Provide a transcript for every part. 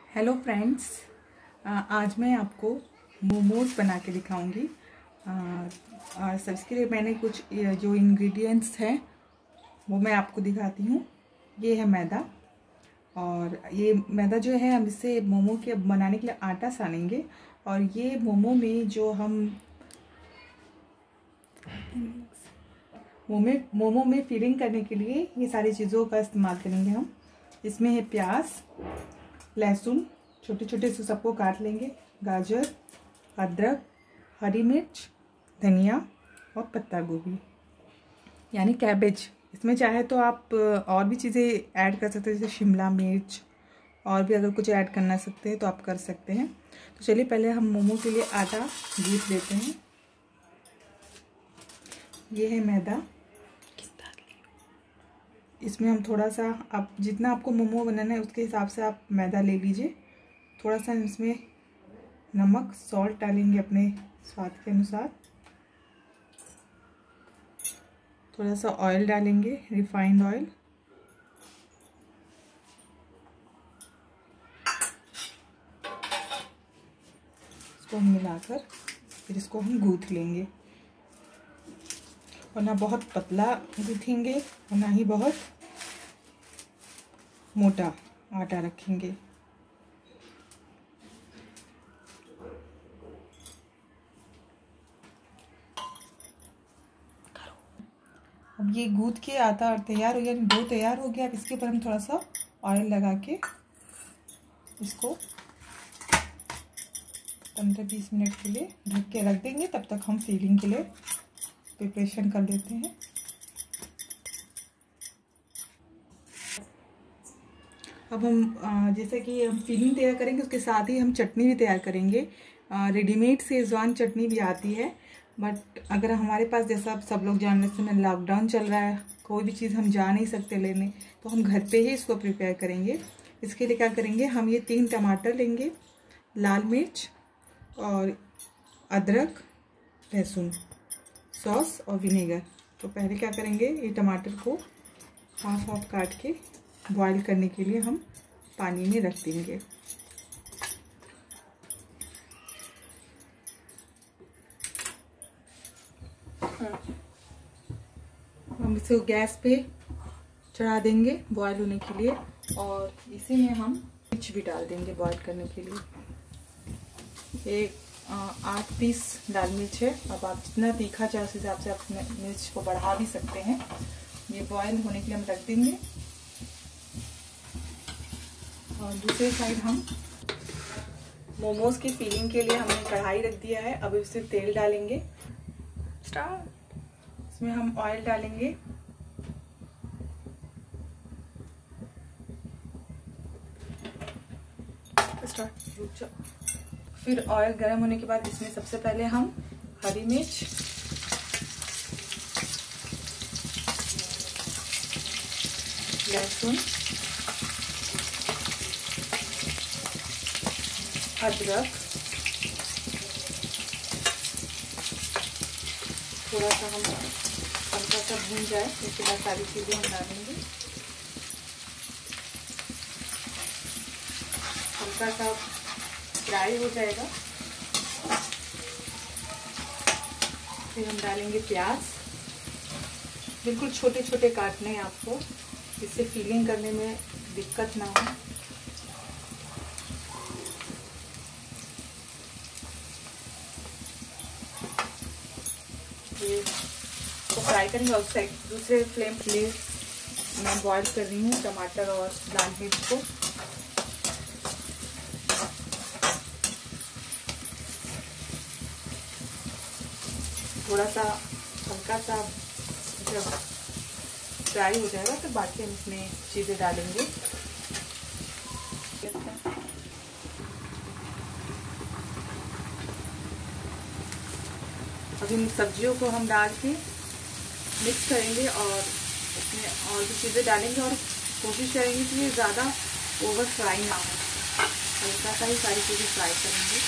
Hello friends, आज मैं आपको मोमोज बना के दिखाऊंगी। सबसे लिए मैंने कुछ जो इंग्रेडिएंट्स हैं वो मैं आपको दिखाती हूँ। ये है मैदा, और ये मैदा जो है हम इससे मोमो के बनाने के लिए आटा सानेंगे। और ये मोमो में जो हम मोमो में फिलिंग करने के लिए ये सारी चीज़ों का इस्तेमाल करेंगे हम। इसमें है प्याज, लहसुन, छोटे छोटे से सबको काट लेंगे, गाजर, अदरक, हरी मिर्च, धनिया और पत्ता गोभी यानी कैबेज। इसमें चाहे तो आप और भी चीज़ें ऐड कर सकते हैं, जैसे शिमला मिर्च, और भी अगर कुछ ऐड करना सकते हैं तो आप कर सकते हैं। तो चलिए पहले हम मोमो के लिए आटा गूंथ लेते हैं। ये है मैदा, इसमें हम थोड़ा सा, आप जितना आपको मोमो बनाना है उसके हिसाब से आप मैदा ले लीजिए। थोड़ा सा इसमें नमक, सॉल्ट डालेंगे अपने स्वाद के अनुसार। थोड़ा सा ऑयल डालेंगे, रिफाइंड ऑयल। इसको हम मिलाकर फिर इसको हम गूंथ लेंगे, और ना बहुत पतला गूंथेंगे और ना ही बहुत मोटा आटा रखेंगे। अब ये गूंथ के आटा तैयार हो गया, डो तैयार हो गया। अब इसके ऊपर हम थोड़ा सा ऑयल लगा के इसको 15-20 मिनट के लिए ढक के रख देंगे। तब तक हम फिलिंग के लिए प्रिपरेशन कर लेते हैं। अब हम जैसे कि हम फिलिंग तैयार करेंगे, उसके साथ ही हम चटनी भी तैयार करेंगे। रेडीमेड शेजवान चटनी भी आती है, बट अगर हमारे पास, जैसा आप सब लोग जानने से लॉकडाउन चल रहा है, कोई भी चीज़ हम जा नहीं सकते लेने, तो हम घर पे ही इसको प्रिपेयर करेंगे। इसके लिए क्या करेंगे, हम ये 3 टमाटर लेंगे, लाल मिर्च और अदरक, लहसुन, सॉस और विनेगर। तो पहले क्या करेंगे, ये टमाटर को हाफ काट के बॉईल करने के लिए हम पानी में रख देंगे। हम इसे गैस पे चढ़ा देंगे बॉईल होने के लिए, और इसी में हम मिर्च भी डाल देंगे बॉईल करने के लिए। एक 8 पीस लाल मिर्च है। अब आप जितना तीखा चाहे उस हिसाब से आप मिर्च को बढ़ा भी सकते हैं। ये बॉईल होने के लिए हम रख देंगे, और दूसरे साइड हम मोमोज की फिलिंग के लिए हमने कढ़ाई रख दिया है। अब इसमें तेल डालेंगे। इसमें हम ऑयल डालेंगे। फिर ऑयल गर्म होने के बाद इसमें सबसे पहले हम हरी मिर्च, लहसुन, अदरक, थोड़ा सा हम हल्का सा भून जाए, उसके बाद सारी चीज़ें हम डालेंगे। हल्का सा फ्राई हो जाएगा, फिर हम डालेंगे प्याज। बिल्कुल छोटे छोटे काटने हैं आपको, जिससे फिलिंग करने में दिक्कत ना हो। ये तो फ्राई करेंगे, और साइड दूसरे फ्लेम पे मैं बॉईल कर रही हूँ टमाटर और लाल मिर्च को। थोड़ा सा हल्का सा जब फ्राई हो जाएगा तो बाकी हम इसमें चीज़ें डालेंगे। अब इन सब्जियों को हम डाल के मिक्स करेंगे, और इसमें और भी चीज़ें डालेंगे, और कोशिश करेंगे कि ये ज़्यादा ओवर फ्राई ना हो, हल्का सा ही सारी चीज़ें फ्राई करेंगे।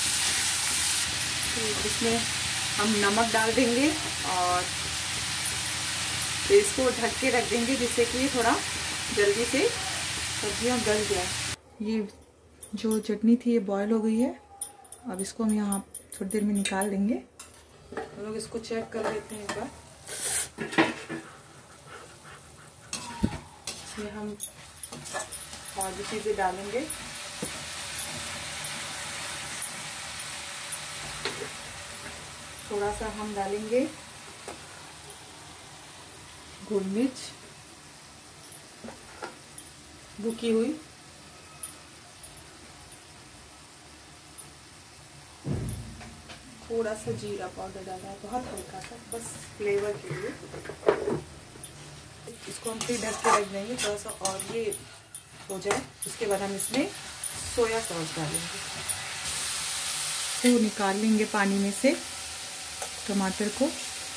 तो इसमें हम नमक डाल देंगे, और फिर इसको ढक के रख देंगे, जिससे कि थोड़ा जल्दी से सब्जियां गल जाए। ये जो चटनी थी ये बॉयल हो गई है। अब इसको हम यहाँ थोड़ी देर में निकाल देंगे। हम लोग इसको चेक कर लेते हैं एक बार। इसमें हम और भी चीज़ें डालेंगे। थोड़ा सा हम डालेंगे गोल मिर्च भुकी हुई, थोड़ा सा जीरा पाउडर डाला है, बहुत हल्का सा, बस फ्लेवर के लिए। इसको हम फिर ढक के रख देंगे थोड़ा सा और ये हो जाए। उसके बाद हम इसमें सोया सॉस डालेंगे। तो निकाल लेंगे पानी में से टमाटर को।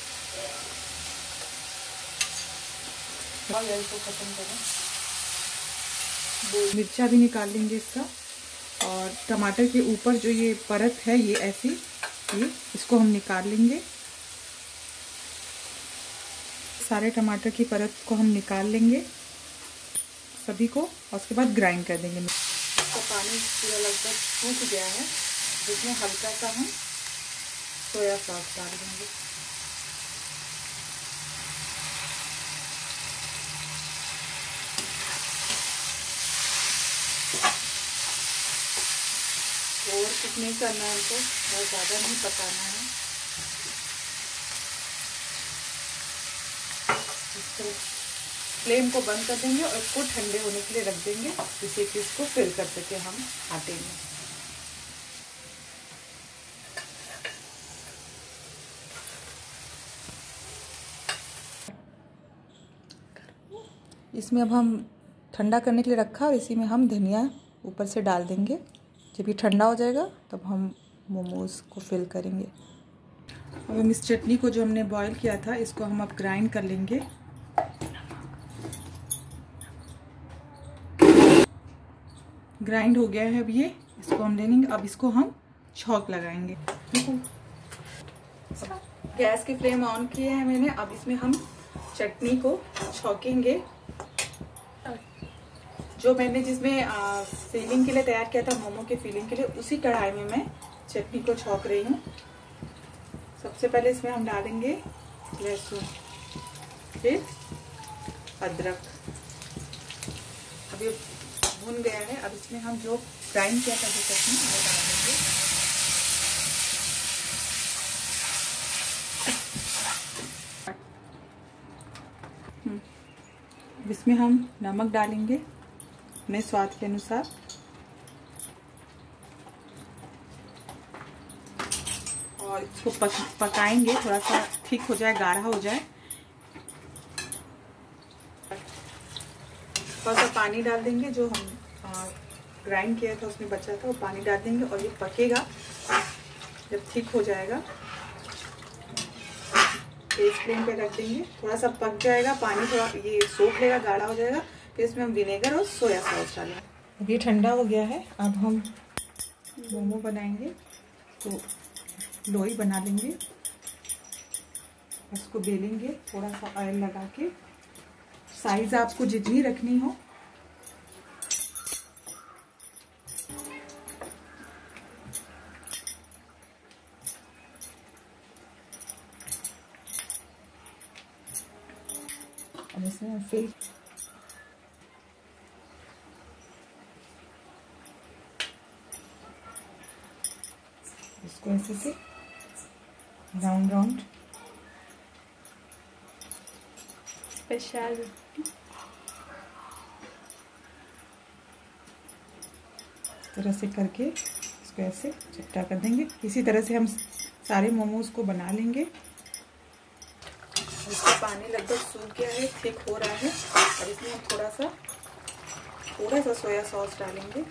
इसको खत्म करें। मिर्चा भी निकाल लेंगे इसका। और टमाटर के ऊपर जो ये परत है ये ऐसी, ये इसको हम निकाल लेंगे। सारे टमाटर की परत को हम निकाल लेंगे सभी को, और उसके बाद ग्राइंड कर देंगे। इसका पानी पूरा लगभग सूख गया है, जिसमें हल्का सा हम सोया सॉस डाल देंगे। और कुछ नहीं करना है, हमको बहुत ज़्यादा नहीं पकाना है। फ्लेम को बंद कर देंगे और इसको ठंडे होने के लिए रख देंगे, जिससे कि इसको फिल कर सके हम आटे में। इसमें अब हम ठंडा करने के लिए रखा और इसी में हम धनिया ऊपर से डाल देंगे। जब ये ठंडा हो जाएगा तब हम मोमोज को फिल करेंगे। अब हम इस चटनी को जो हमने बॉईल किया था इसको हम अब ग्राइंड कर लेंगे। ग्राइंड हो गया है अब ये, इसको हम ले लेंगे। अब इसको हम छौंक लगाएंगे। गैस की फ्लेम ऑन किया है मैंने। अब इसमें हम चटनी को छौंकेंगे। जो मैंने जिसमें फिलिंग के लिए तैयार किया था, मोमो के फिलिंग के लिए, उसी कढ़ाई में मैं चटनी को छौंक रही हूँ। सबसे पहले इसमें हम डालेंगे लहसुन, फिर अदरक। अब ये भुन गया है। अब इसमें हम जो ग्राइंड किया था जो चटनी वो डाल देंगे। इसमें हम नमक डालेंगे अपने स्वाद के अनुसार। और इसको पकाएंगे, थोड़ा सा ठीक हो जाए, गाढ़ा हो जाए। थोड़ा सा पानी डाल देंगे, जो हम ग्राइंड किया था उसमें बचा था वो पानी डाल देंगे और ये पकेगा। जब ठीक हो जाएगा तेज फ्लेम पे रख देंगे। थोड़ा सा पक जाएगा, पानी थोड़ा ये सोख लेगा, गाढ़ा हो जाएगा। फिर इसमें हम विनेगर और सोया सॉस डालेंगे। अब ये ठंडा हो गया है। अब हम मोमो बनाएंगे, तो लोई बना लेंगे, इसको बेलेंगे थोड़ा सा ऑयल लगा के। साइज आपको जितनी रखनी हो अब इसमें फिर इसको ऐसे से राउंड राउंड स्पेशल इस तरह से करके इसको ऐसे चपटा कर देंगे। इसी तरह से हम सारे मोमोज को बना लेंगे। इसका पानी लगभग सूख गया है, ठीक हो रहा है। और इसमें हम थोड़ा सा सोया सॉस डालेंगे,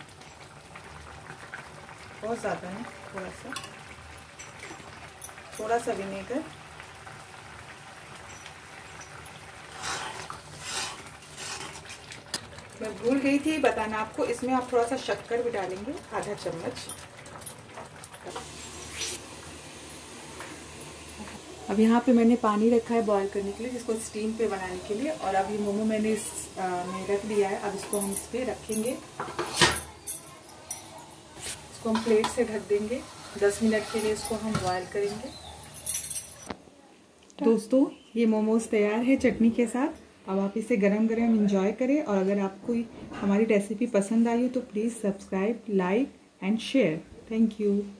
बहुत ज़्यादा नहीं, थोड़ा सा विनेगर, मैं भूल गई थी बताना आपको, इसमें आप थोड़ा सा शक्कर भी डालेंगे, आधा चम्मच। अब यहाँ पे मैंने पानी रखा है बॉईल करने के लिए, जिसको स्टीम पे बनाने के लिए। और अब ये मोमो मैंने में रख दिया है। अब इसको हम इस पे रखेंगे। इसको हम प्लेट से ढक देंगे। 10 मिनट के लिए इसको हम बॉयल करेंगे। दोस्तों ये मोमोज तैयार है चटनी के साथ। अब आप इसे गरम गरम एंजॉय करें, और अगर आपको हमारी रेसिपी पसंद आई हो तो please subscribe, like and share. Thank you.